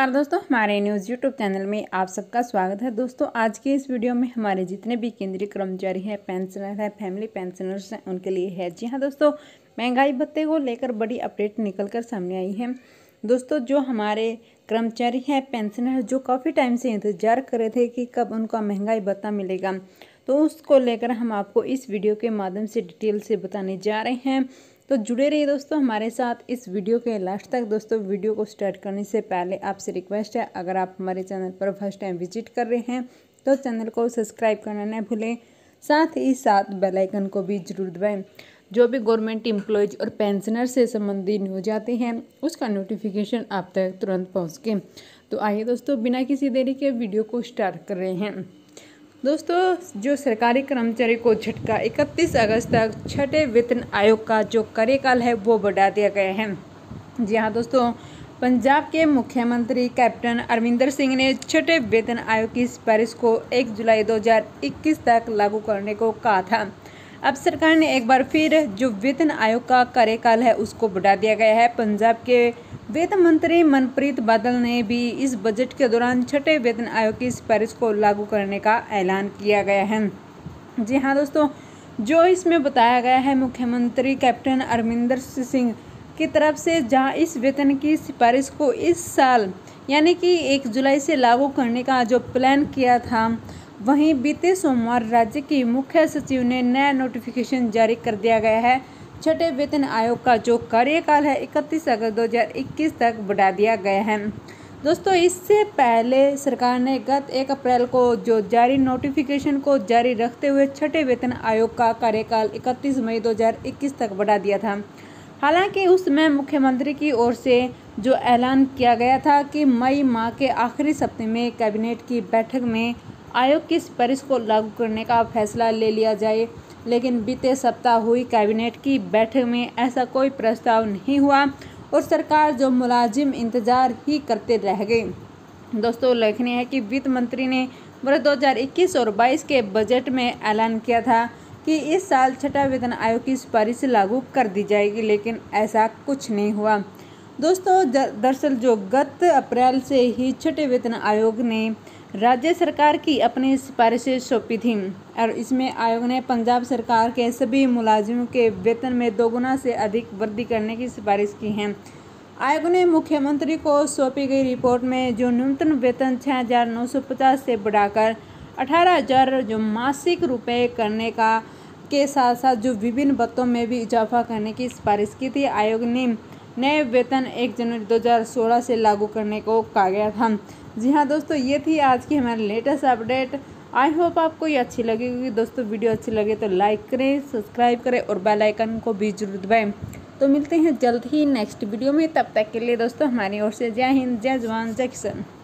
नमस्कार दोस्तों, हमारे न्यूज़ यूट्यूब चैनल में आप सबका स्वागत है। दोस्तों आज के इस वीडियो में हमारे जितने भी केंद्रीय कर्मचारी हैं, पेंशनर हैं, फैमिली पेंशनर्स हैं, उनके लिए है। जी हाँ दोस्तों, महंगाई भत्ते को लेकर बड़ी अपडेट निकल कर सामने आई है। दोस्तों जो हमारे कर्मचारी हैं, पेंशनर, जो काफ़ी टाइम से इंतजार कर रहे थे कि कब उनका महंगाई भत्ता मिलेगा, तो उसको लेकर हम आपको इस वीडियो के माध्यम से डिटेल से बताने जा रहे हैं। तो जुड़े रहिए दोस्तों हमारे साथ इस वीडियो के लास्ट तक। दोस्तों वीडियो को स्टार्ट करने से पहले आपसे रिक्वेस्ट है, अगर आप हमारे चैनल पर फर्स्ट टाइम विजिट कर रहे हैं तो चैनल को सब्सक्राइब करना न भूलें, साथ ही साथ बेल आइकन को भी जरूर दबाएं। जो भी गवर्नमेंट एम्प्लॉयज़ और पेंशनर से संबंधित न्यूज आते हैं उसका नोटिफिकेशन आप तक तुरंत पहुँच के। तो आइए दोस्तों बिना किसी देरी के वीडियो को स्टार्ट कर रहे हैं। दोस्तों जो सरकारी कर्मचारी को झटका, 31 अगस्त तक छठे वेतन आयोग का जो कार्यकाल है वो बढ़ा दिया गया है। जी हाँ दोस्तों, पंजाब के मुख्यमंत्री कैप्टन अमरिंदर सिंह ने छठे वेतन आयोग की सिफारिश को 1 जुलाई 2021 तक लागू करने को कहा था। अब सरकार ने एक बार फिर जो वेतन आयोग का कार्यकाल है उसको बढ़ा दिया गया है। पंजाब के वित्त मंत्री मनप्रीत बादल ने भी इस बजट के दौरान छठे वेतन आयोग की सिफारिश को लागू करने का ऐलान किया गया है। जी हाँ दोस्तों, जो इसमें बताया गया है मुख्यमंत्री कैप्टन अमरिंदर सिंह की तरफ से, जहां इस वेतन की सिफारिश को इस साल यानी कि 1 जुलाई से लागू करने का जो प्लान किया था, वहीं बीते सोमवार राज्य की मुख्य सचिव ने नया नोटिफिकेशन जारी कर दिया गया है। छठे वेतन आयोग का जो कार्यकाल है 31 अगस्त 2021 तक बढ़ा दिया गया है। दोस्तों इससे पहले सरकार ने गत 1 अप्रैल को जो जारी नोटिफिकेशन को जारी रखते हुए छठे वेतन आयोग का कार्यकाल 31 मई 2021 तक बढ़ा दिया था। हालांकि उस समय मुख्यमंत्री की ओर से जो ऐलान किया गया था कि मई माह के आखिरी सप्ताह में कैबिनेट की बैठक में आयोग की सिफारिश को लागू करने का फैसला ले लिया जाए, लेकिन बीते सप्ताह हुई कैबिनेट की बैठक में ऐसा कोई प्रस्ताव नहीं हुआ और सरकार जो मुलाजिम इंतजार ही करते रह गए। दोस्तों उल्लेखनीय है कि वित्त मंत्री ने वर्ष 2021 और 22 के बजट में ऐलान किया था कि इस साल छठा वेतन आयोग की सिफारिश लागू कर दी जाएगी, लेकिन ऐसा कुछ नहीं हुआ। दोस्तों दरअसल जो गत अप्रैल से ही छठे वेतन आयोग ने राज्य सरकार की अपनी सिफारिशें सौंपी थी और इसमें आयोग ने पंजाब सरकार के सभी मुलाजिमों के वेतन में 2 गुना से अधिक वृद्धि करने की सिफारिश की है। आयोग ने मुख्यमंत्री को सौंपी गई रिपोर्ट में जो न्यूनतम वेतन 6,950 से बढ़ाकर 18,000 जो मासिक रुपए करने का के साथ साथ जो विभिन्न भत्तों में भी इजाफा करने की सिफारिश की थी। आयोग ने नए वेतन 1 जनवरी 2016 से लागू करने को कहा गया था। जी हाँ दोस्तों, ये थी आज की हमारी लेटेस्ट अपडेट। आई होप आपको ये अच्छी लगेगी। दोस्तों वीडियो अच्छी लगे तो लाइक करें, सब्सक्राइब करें और बेल आइकन को भी जरूर दबाएं। तो मिलते हैं जल्द ही नेक्स्ट वीडियो में, तब तक के लिए दोस्तों हमारी ओर से जय हिंद, जय जवान, जय किसान।